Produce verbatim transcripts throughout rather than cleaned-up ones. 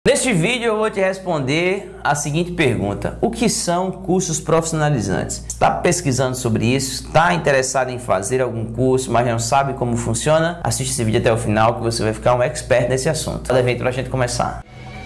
Neste vídeo eu vou te responder a seguinte pergunta: o que são cursos profissionalizantes? Está pesquisando sobre isso? Está interessado em fazer algum curso, mas não sabe como funciona? Assiste esse vídeo até o final que você vai ficar um expert nesse assunto. Levei para a gente começar.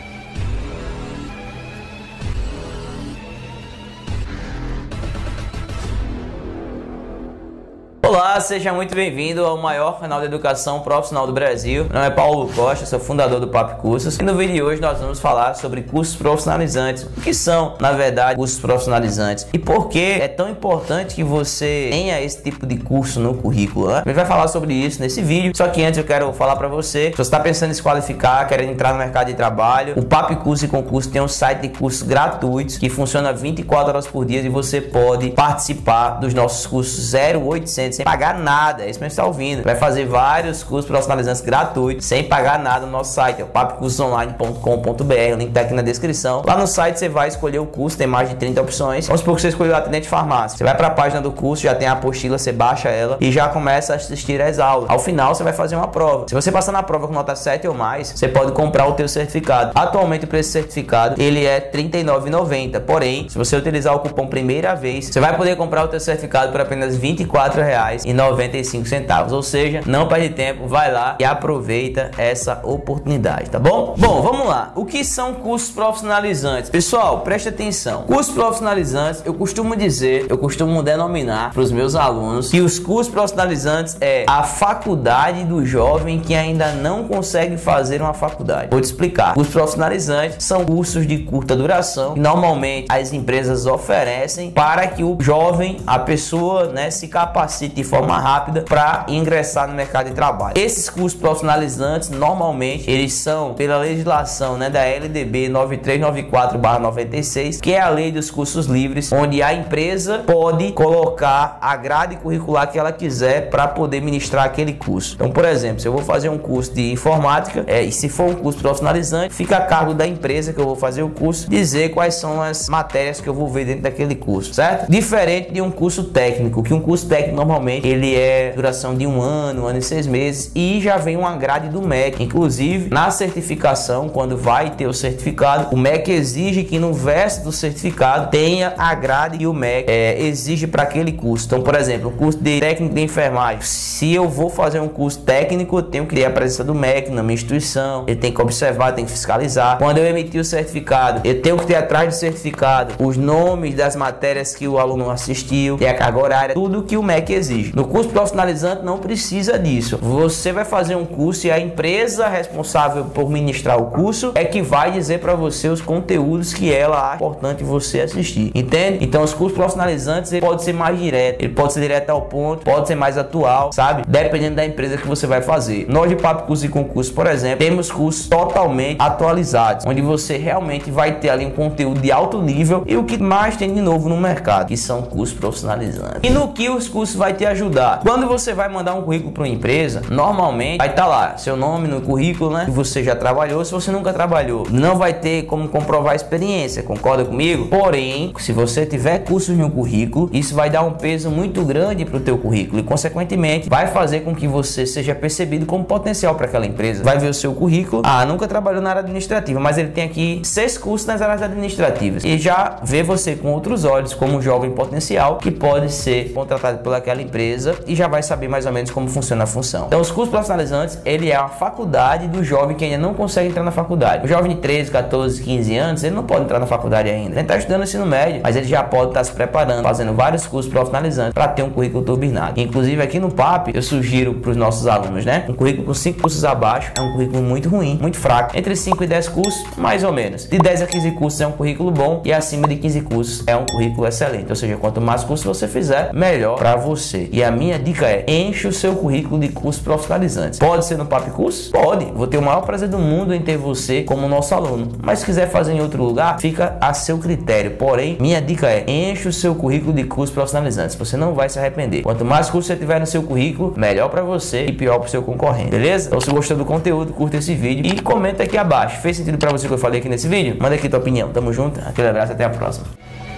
Olá, seja muito bem-vindo ao maior canal de educação profissional do Brasil. Meu nome é Paulo Costa, sou fundador do Papo Cursos. E no vídeo de hoje nós vamos falar sobre cursos profissionalizantes. O que são, na verdade, cursos profissionalizantes? E por que é tão importante que você tenha esse tipo de curso no currículo, né? A gente vai falar sobre isso nesse vídeo. Só que antes eu quero falar para você, se você está pensando em se qualificar, querendo entrar no mercado de trabalho, o Papo Cursos e Concurso tem um site de cursos gratuitos que funciona vinte e quatro horas por dia e você pode participar dos nossos cursos zero oitocentos sem pagar nada. É isso que você está ouvindo. Vai fazer vários cursos profissionalizantes gratuitos sem pagar nada no nosso site, é o papo cursos online ponto com ponto br. O link está aqui na descrição. Lá no site você vai escolher o curso, tem mais de trinta opções. Vamos supor que você escolheu o atendente de farmácia. Você vai para a página do curso, já tem a apostila, você baixa ela e já começa a assistir as aulas. Ao final você vai fazer uma prova. Se você passar na prova com nota sete ou mais, você pode comprar o teu certificado. Atualmente o preço do certificado ele é trinta e nove reais e noventa centavos. Porém, se você utilizar o cupom primeira vez, você vai poder comprar o teu certificado por apenas vinte e quatro reais e noventa e cinco centavos. Ou seja, não perde tempo, vai lá e aproveita essa oportunidade, tá bom? Bom, vamos lá. O que são cursos profissionalizantes? Pessoal, preste atenção. Cursos profissionalizantes, eu costumo dizer, eu costumo denominar para os meus alunos que os cursos profissionalizantes é a faculdade do jovem que ainda não consegue fazer uma faculdade. Vou te explicar. Cursos profissionalizantes são cursos de curta duração que normalmente as empresas oferecem para que o jovem, a pessoa, né, se capacite de forma rápida para ingressar no mercado de trabalho. Esses cursos profissionalizantes normalmente eles são pela legislação, né, da L D B nove três nove quatro barra noventa e seis, que é a lei dos cursos livres, onde a empresa pode colocar a grade curricular que ela quiser para poder ministrar aquele curso. Então, por exemplo, se eu vou fazer um curso de informática, é, e se for um curso profissionalizante, fica a cargo da empresa que eu vou fazer o curso dizer quais são as matérias que eu vou ver dentro daquele curso, certo? Diferente de um curso técnico, que um curso técnico normalmente ele é duração de um ano, um ano e seis meses e já vem uma grade do M E C. Inclusive, na certificação, quando vai ter o certificado, o M E C exige que no verso do certificado tenha a grade que o M E C é, exige para aquele curso. Então, por exemplo, o curso de técnico de enfermagem, se eu vou fazer um curso técnico, eu tenho que ter a presença do M E C na minha instituição, ele tem que observar, tem que fiscalizar. Quando eu emitir o certificado, eu tenho que ter atrás do certificado os nomes das matérias que o aluno assistiu, tem a carga horária, tudo que o M E C exige. No curso profissionalizante não precisa disso. Você vai fazer um curso e a empresa responsável por ministrar o curso é que vai dizer para você os conteúdos que ela acha importante você assistir. Entende? Então os cursos profissionalizantes ele pode ser mais direto, ele pode ser direto ao ponto, pode ser mais atual, sabe? Dependendo da empresa que você vai fazer. Nós de Papo Cursos e Concurso, por exemplo, temos cursos totalmente atualizados, onde você realmente vai ter ali um conteúdo de alto nível e o que mais tem de novo no mercado, que são cursos profissionalizantes. E no que os cursos vai te ajudar? Quando você vai mandar um currículo para uma empresa, normalmente vai estar lá seu nome no currículo, né? Você já trabalhou, se você nunca trabalhou, não vai ter como comprovar a experiência, concorda comigo? Porém, se você tiver cursos no currículo, isso vai dar um peso muito grande para o teu currículo e, consequentemente, vai fazer com que você seja percebido como potencial para aquela empresa. Vai ver o seu currículo, ah, nunca trabalhou na área administrativa, mas ele tem aqui seis cursos nas áreas administrativas e já vê você com outros olhos como um jovem potencial que pode ser contratado por aquela empresa e já vai saber mais ou menos como funciona a função. Então, os cursos profissionalizantes, ele é a faculdade do jovem que ainda não consegue entrar na faculdade. O jovem de treze, quatorze, quinze anos, ele não pode entrar na faculdade ainda. Ele está estudando ensino médio, mas ele já pode estar se preparando, fazendo vários cursos profissionalizantes para ter um currículo turbinado. Inclusive, aqui no P A P, eu sugiro para os nossos alunos, né? Um currículo com cinco cursos abaixo é um currículo muito ruim, muito fraco. Entre cinco e dez cursos, mais ou menos. De dez a quinze cursos é um currículo bom e acima de quinze cursos é um currículo excelente. Ou seja, quanto mais cursos você fizer, melhor para você. E a minha dica é: enche o seu currículo de cursos profissionalizantes. Pode ser no Papo Cursos? Pode. Vou ter o maior prazer do mundo em ter você como nosso aluno. Mas se quiser fazer em outro lugar, fica a seu critério. Porém, minha dica é: enche o seu currículo de cursos profissionalizantes. Você não vai se arrepender. Quanto mais cursos você tiver no seu currículo, melhor para você e pior para o seu concorrente. Beleza? Então, se gostou do conteúdo, curta esse vídeo e comenta aqui abaixo. Fez sentido para você o que eu falei aqui nesse vídeo? Manda aqui tua opinião. Tamo junto. Aquele abraço, até a próxima.